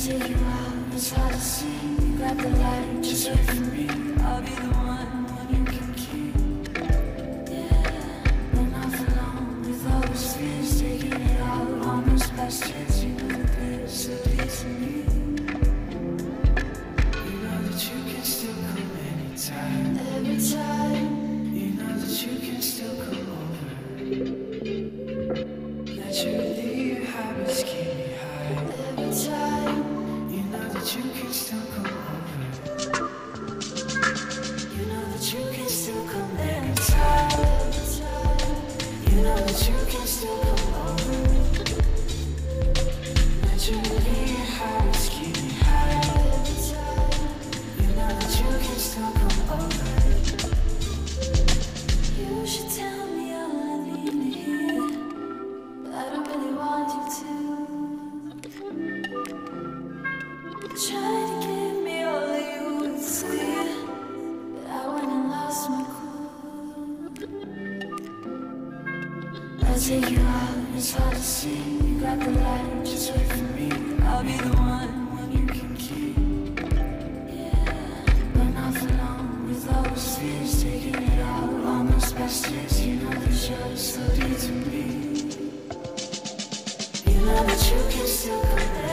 take you out, it's hard to see. Grab the light, just wait for me. I'll be the one you can keep. Yeah, but not for long. With all those fears, taking it out on those past years. You know that there's so deep to me. You know that you can still come anytime. Every time. You know that you can still come over. That you leave your habits keep me high. Every time. You know that you can still come over. You know that you can still come anytime. You know that you can still come over. That you leave your habits keep me high. You know that you can still come over. You should tell me all I need to hear, but I don't really want you to. Try to give me all that you would say, but I went and lost my cool. I'll take you out, it's hard to see. You got the light, just wait for me. I'll be the one you can keep. Yeah, but not for long. With all those fears, taking it out on those past years. You know that you're so deep to me. You know that you can still come back.